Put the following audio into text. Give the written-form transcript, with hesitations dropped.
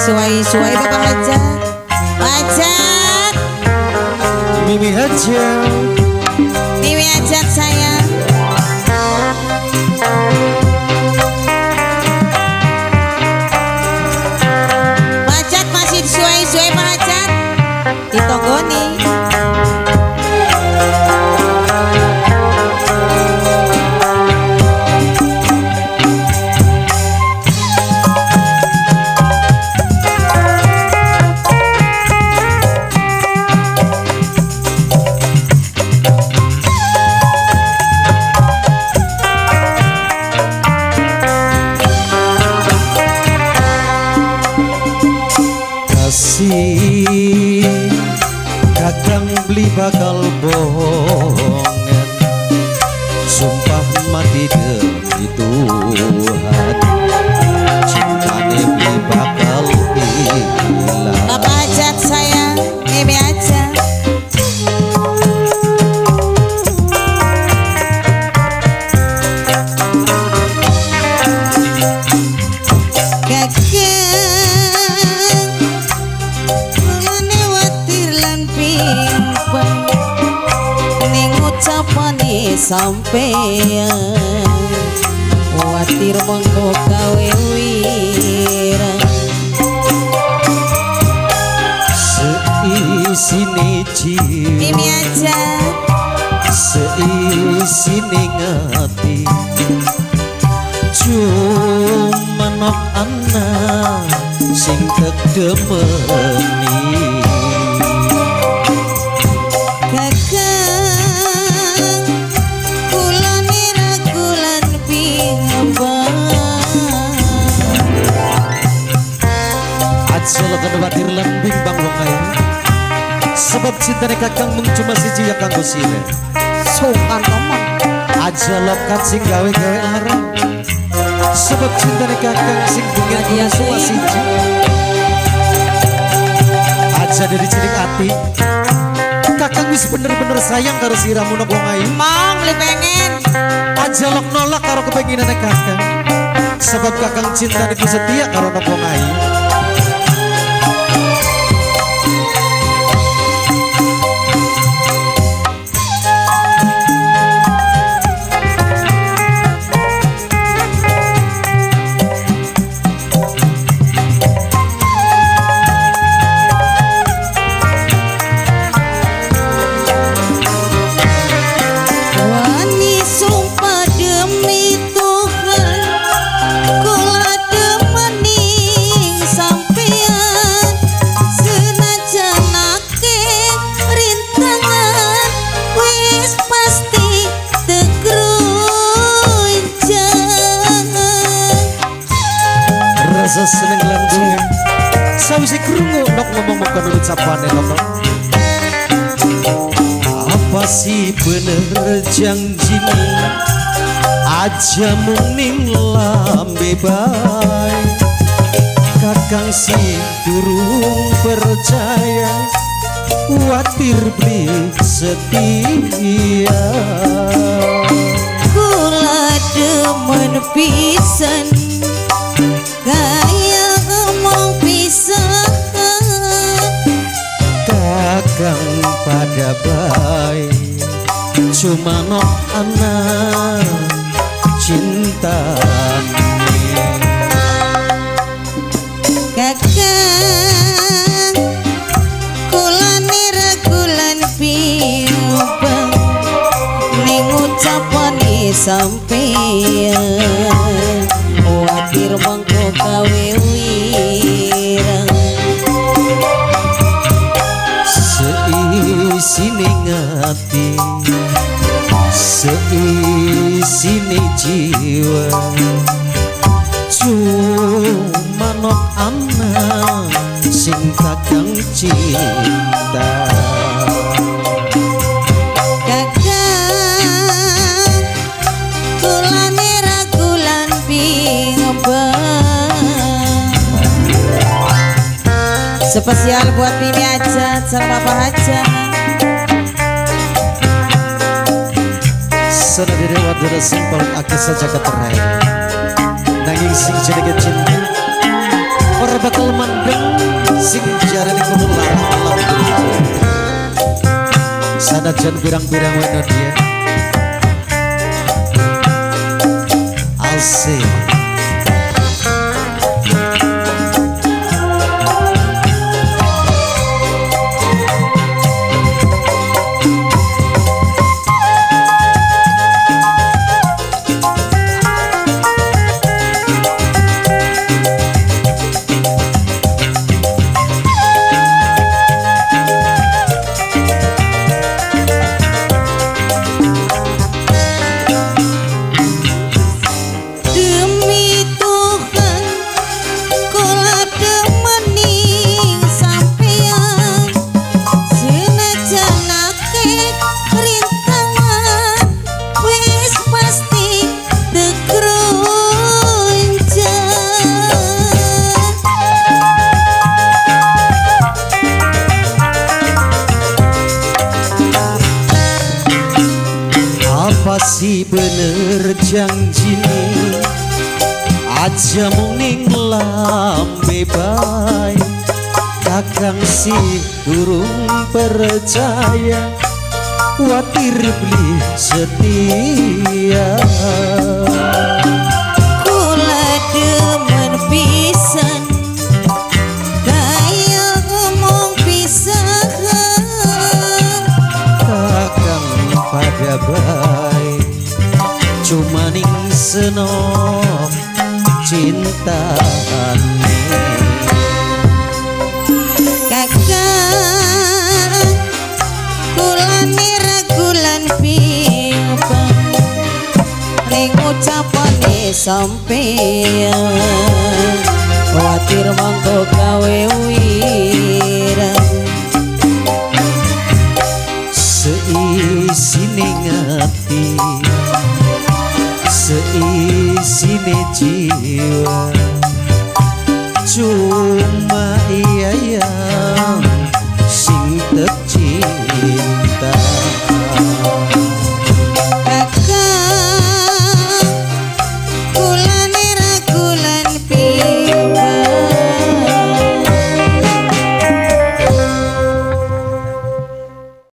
Suai Bapak Hajat. Hajat. Mimi Hajat. Mimi Hajat sayang. Hajat masih suai Pak Hajat. Ditonggoni. Kakang beli bakal bohongan, sumpah mati demi Tuhan, cintane beli bakal hilang. Bapak Hajat sayang, Mimi Hajat. Sampeyan watir mengko gawe wirang seisine jiwa Mimi Hajat seisine ngati cuma nok anak sing kedemeni. Silakan watir lan bimbang wong ae sebab cintane kakang mung cuma siji ya kanggo sire sokan temen aja lokat sing gawe-gawe larang sebab cintane kakang sing pengen dia cuma siji aja dari cilik ati kakang wis bener-bener sayang karo siramu nok wong ae mang li pengen aja lok nolak karo kepenginane kakang sebab kakang cinta niku setia karo nok wong ae. Rasa seneng langgung sawise krungu nok ngomong bukan ucapane ngomong apa sih bener janjine aja mung ning lambe bae kakang sing durung percaya watir beli setia kula demen pisan gaya ngomong pisah kakang pada baik cuma nok anak cinta kakang kulan ragulan pimpang ning ucapane sampeyan watir mengko gawe wirang seisine ngati seisine jiwa cuma nok anak sing kakang cinta. Spesial buat Mimi Hajat sama Bapak Hajat. Sana diri wadara simpel ake saja keterai nanging sing jenenge cinta Ora bakal mandeng sing jarane kudu larang sanajan pirang-pirang wena dia asik. Si bener janjine aja muning lambe bae kakang si durung percaya watir beli setia kula demen pisan kaya ngomong pisan kakang pada bae cumaning senop cintane kakang kulane ragulan pimpang ning ucapane sampeyan watir mangko gawe wirang seisine ngati seisine jiwa cuma iya yang sing tercinta